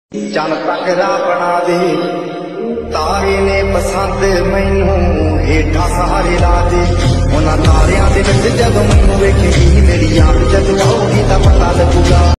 चल तकरा बना दे तारे ने पसंद मैनू हेठा सहारे ला दे उन्हां तारियां दे विच जदों मैनू वेखेगी मेरी याद जदों आऊगी तां पता लगूगा।